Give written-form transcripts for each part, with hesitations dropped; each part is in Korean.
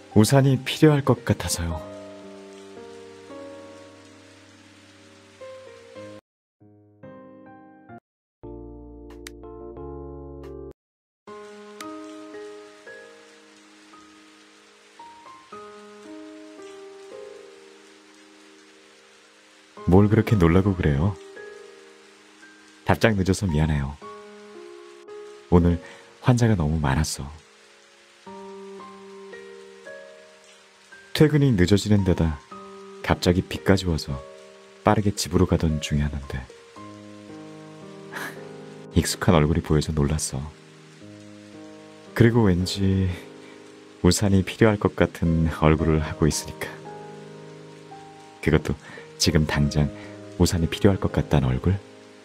우산이 필요할 것 같아서요. 뭘 그렇게 놀라고 그래요? 답장 늦어서 미안해요. 오늘 환자가 너무 많았어. 퇴근이 늦어지는 데다 갑자기 비까지 와서 빠르게 집으로 가던 중이었는데 익숙한 얼굴이 보여서 놀랐어. 그리고 왠지 우산이 필요할 것 같은 얼굴을 하고 있으니까. 그것도 지금 당장 우산이 필요할 것 같다는 얼굴?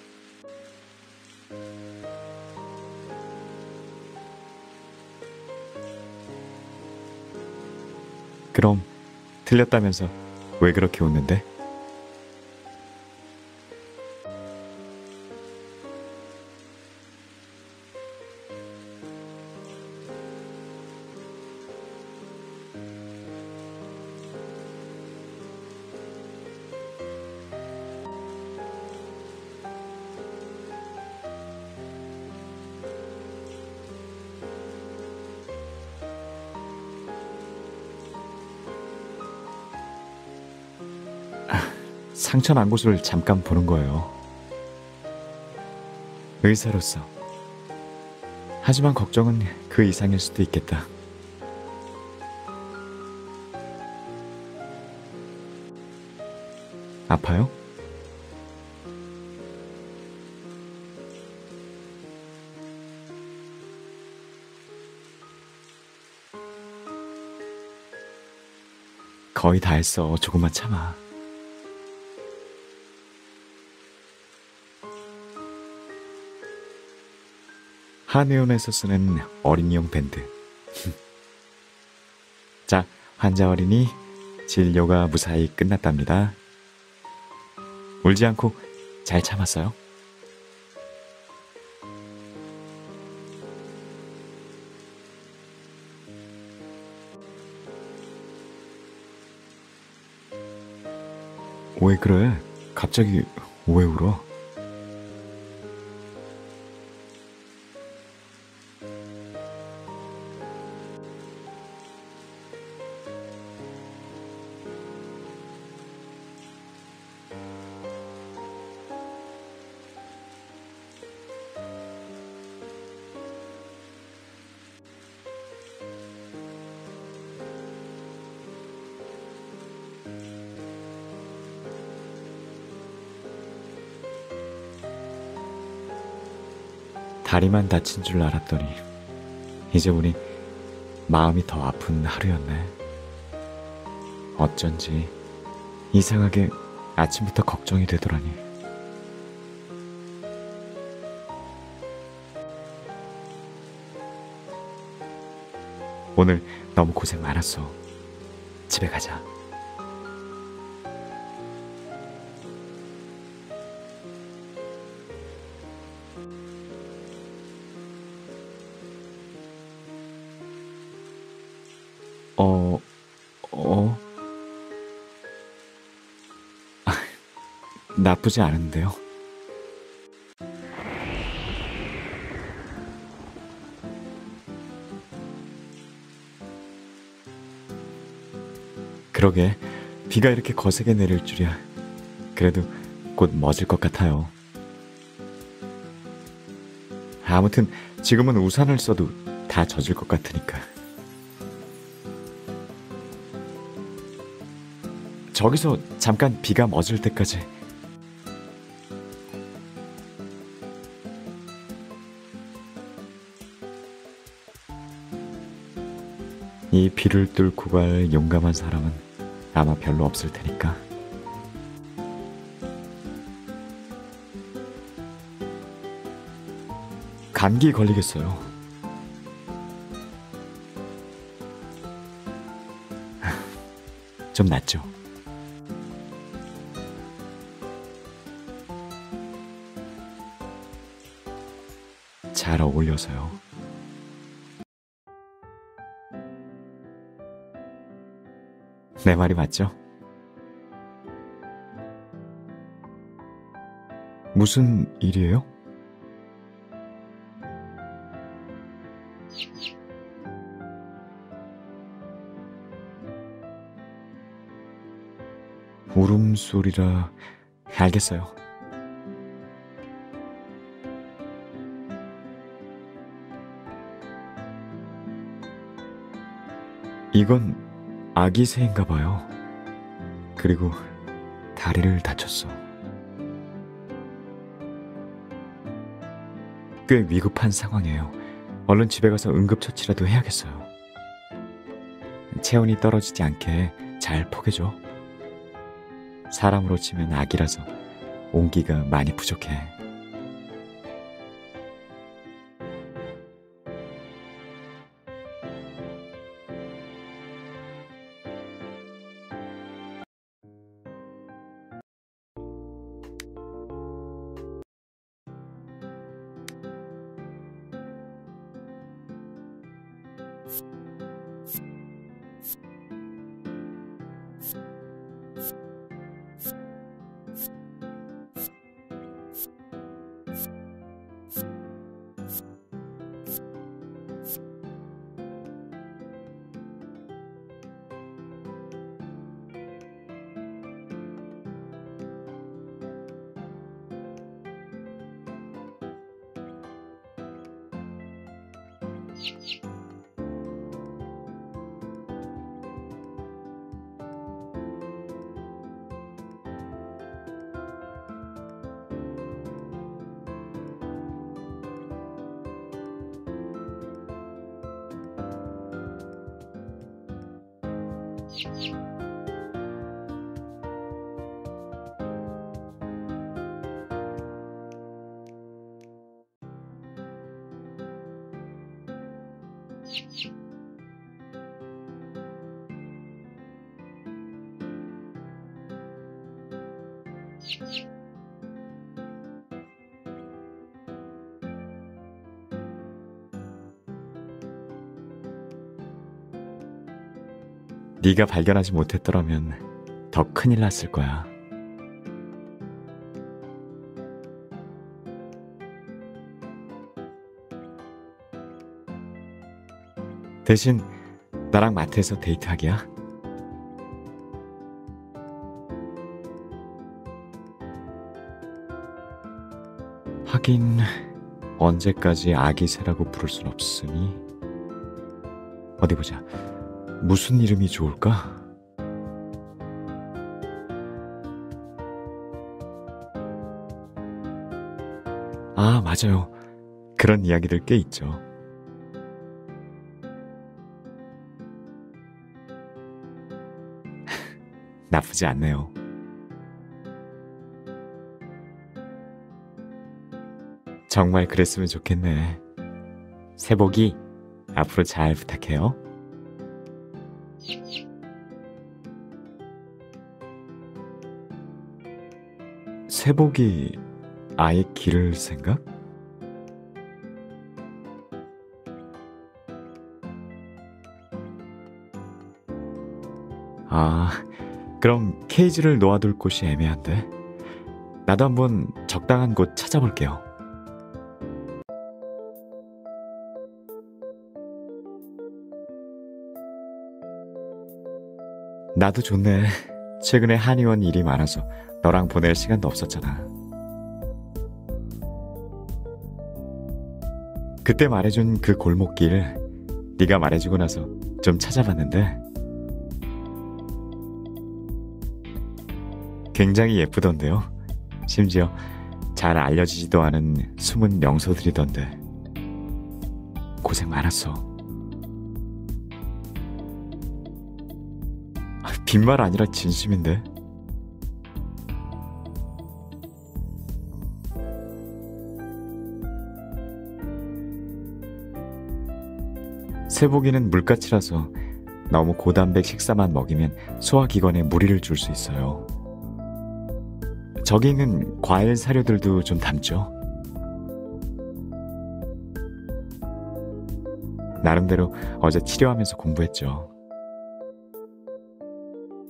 그럼 틀렸다면서 왜 그렇게 웃는데? 상처 난 곳을 잠깐 보는 거예요. 의사로서. 하지만 걱정은 그 이상일 수도 있겠다. 아파요? 거의 다 했어. 조금만 참아. 한의원에서 쓰는 어린이용 밴드. 자, 환자 어린이 진료가 무사히 끝났답니다. 울지 않고 잘 참았어요? 왜 그래? 갑자기 왜 울어? 다리만 다친 줄 알았더니 이제 보니 마음이 더 아픈 하루였네. 어쩐지 이상하게 아침부터 걱정이 되더라니. 오늘 너무 고생 많았어. 집에 가자. 어, 어, 나쁘지 않은데요. 그러게, 비가 이렇게 거세게 내릴 줄이야. 그래도 곧 멎을 것 같아요. 아무튼 지금은 우산을 써도 다 젖을 것 같으니까. 저기서 잠깐 비가 멎을 때까지. 이 비를 뚫고 갈 용감한 사람은 아마 별로 없을 테니까. 감기 걸리겠어요. 좀 낫죠? 잘 어울려서요. 내 말이 맞죠? 무슨 일이에요? 울음소리라. 알겠어요. 이건 아기 새인가 봐요. 그리고 다리를 다쳤어. 꽤 위급한 상황이에요. 얼른 집에 가서 응급처치라도 해야겠어요. 체온이 떨어지지 않게 잘 포개줘. 사람으로 치면 아기라서 온기가 많이 부족해. 네가 발견하지 못했더라면 더 큰일 났을 거야. 대신 나랑 마트에서 데이트하기야. 하긴 언제까지 아기 새라고 부를 순 없으니. 어디 보자. 무슨 이름이 좋을까? 아, 맞아요. 그런 이야기들 꽤 있죠. 나쁘지 않네요. 정말 그랬으면 좋겠네. 새복이 앞으로 잘 부탁해요. 새복이 아예 기를 생각? 아, 그럼 케이지를 놓아둘 곳이 애매한데. 나도 한번 적당한 곳 찾아볼게요. 나도 좋네. 최근에 한의원 일이 많아서 너랑 보낼 시간도 없었잖아. 그때 말해준 그 골목길, 네가 말해주고 나서 좀 찾아봤는데 굉장히 예쁘던데요. 심지어 잘 알려지지도 않은 숨은 명소들이던데. 고생 많았어. 빈말 아니라 진심인데. 새보기는 물가치라서 너무 고단백 식사만 먹이면 소화기관에 무리를 줄 수 있어요. 저기 있는 과일 사료들도 좀 담죠. 나름대로 어제 치료하면서 공부했죠.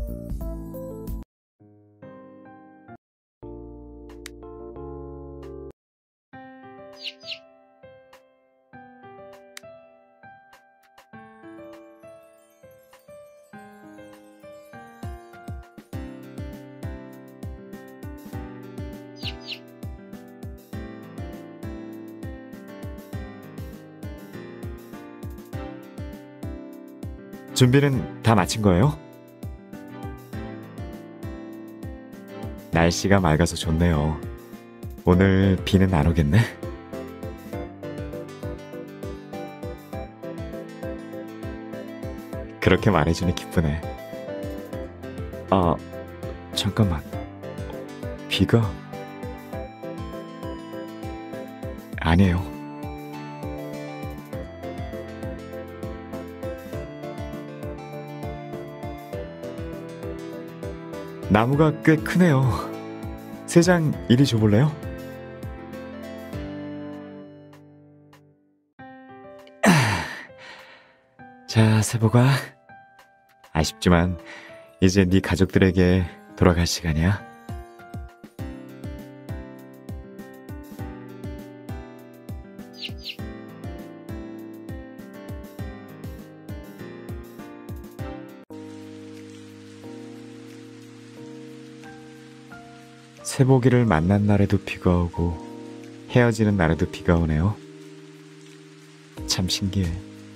준비는 다 마친 거예요? 날씨가 맑아서 좋네요. 오늘 비는 안 오겠네? 그렇게 말해주니 기쁘네. 아, 잠깐만. 비가... 아니에요. 나무가 꽤 크네요. 세 장 이리 줘볼래요? 자, 세보가. 아쉽지만 이제 네 가족들에게 돌아갈 시간이야. 세복이를 만난 날에도 비가 오고 헤어지는 날에도 비가 오네요. 참 신기해.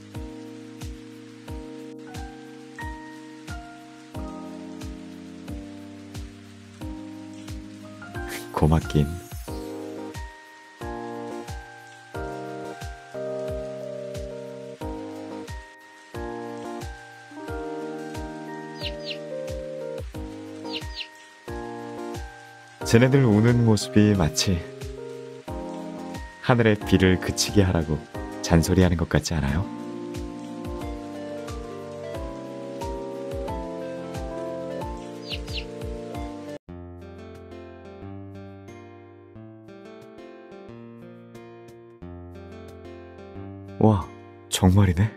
고맙긴. 쟤네들 우는 모습이 마치 하늘의 비를 그치게 하라고 잔소리하는 것 같지 않아요? 와, 정말이네.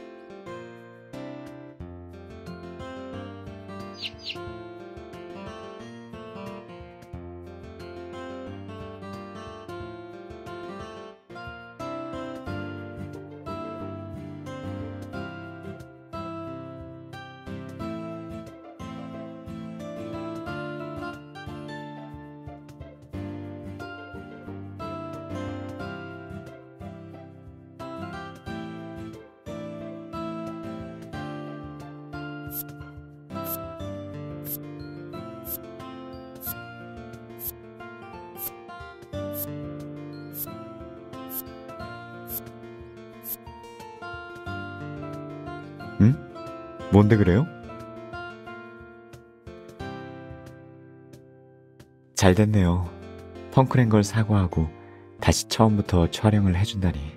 응? 뭔데 그래요? 잘 됐네요. 펑크낸 걸 사과하고 다시 처음부터 촬영을 해준다니.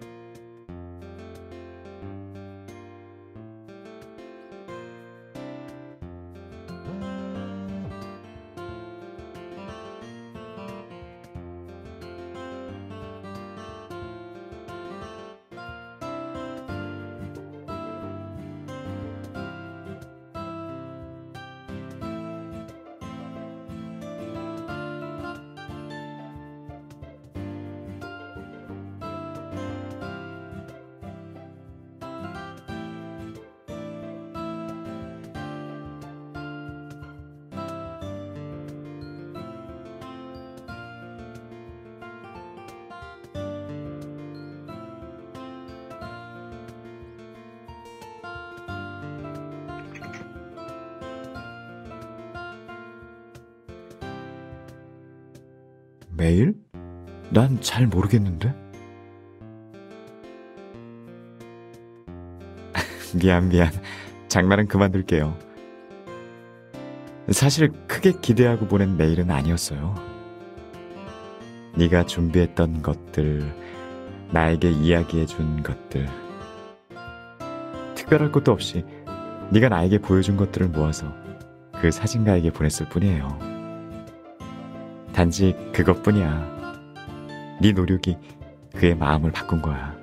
매일? 난 잘 모르겠는데? 미안. 장난은 그만둘게요. 사실 크게 기대하고 보낸 메일은 아니었어요. 네가 준비했던 것들, 나에게 이야기해준 것들, 특별할 것도 없이 네가 나에게 보여준 것들을 모아서 그 사진가에게 보냈을 뿐이에요. 단지 그것뿐이야. 네 노력이 그의 마음을 바꾼 거야.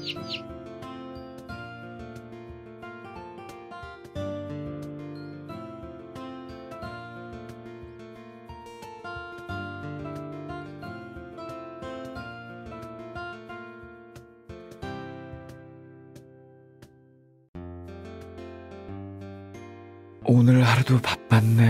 오늘 하루도 바빴네.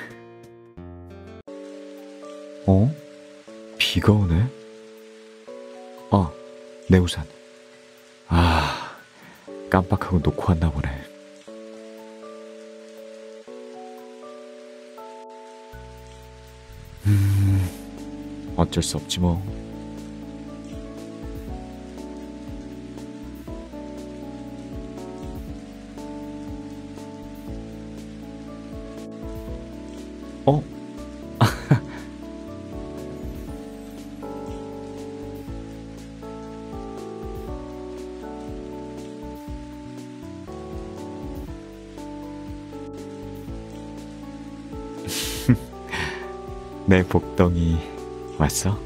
어? 비가 오네? 아, 내 우산. 아, 깜빡하고 놓고 왔나 보네. 어쩔 수 없지 뭐. 어? 내 복덩이 왔어?